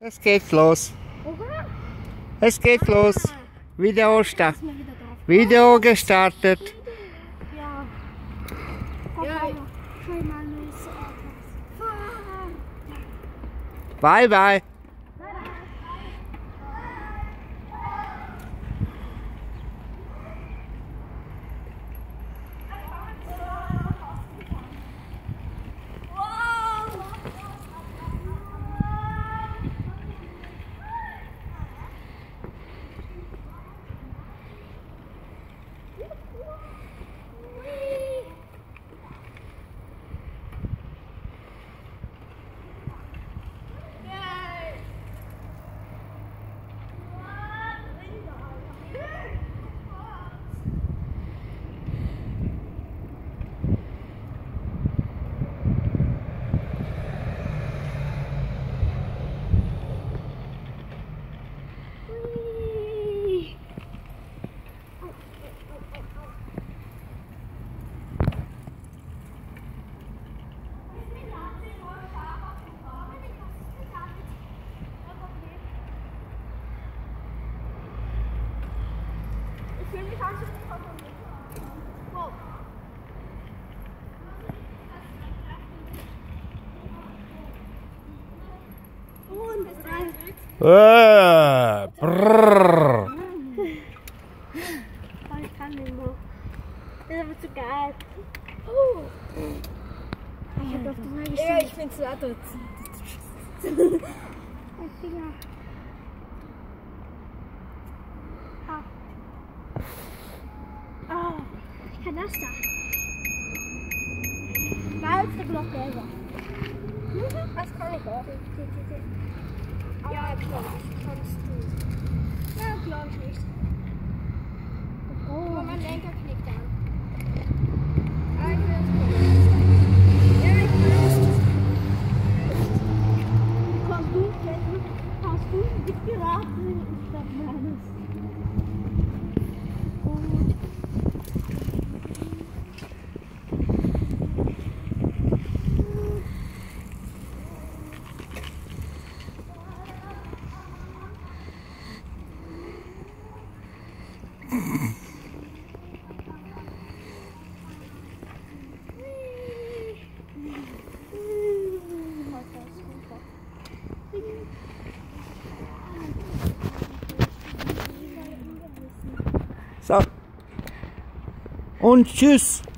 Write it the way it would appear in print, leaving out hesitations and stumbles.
Es geht los. Es geht los. Video gestartet. Ja. Bye bye. Ich will mich anschauen. Wow. Und es reicht. Brrr. Ich kann nicht mehr. Das ist aber zu geil. Ich hab auf die Frage gestellt. Ja, ich find's laut. Mein Finger. Oh, ich kann das da. Geilste Glocke ever. Was kann ich auch? Ja, klar, kannst du. Ja, glaube ich nicht. Oh, mein Lenker knickt an. Ah, ich will das probieren. Ja, ich will das. Hast du mitgeraten? Ich glaube, meines. So. Und tschüss.